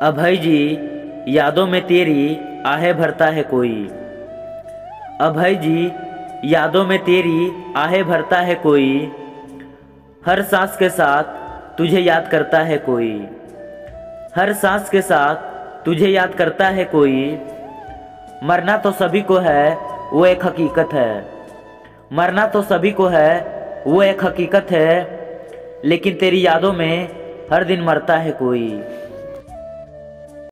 अभय जी, यादों में तेरी आहें भरता है कोई। अभय जी, यादों में तेरी आहें भरता है कोई। हर सांस के साथ तुझे याद करता है कोई। हर सांस के साथ तुझे याद करता है कोई। मरना तो सभी को है, वो एक हकीकत है। मरना तो सभी को है, वो एक हकीकत है। लेकिन तेरी यादों में हर दिन मरता है कोई।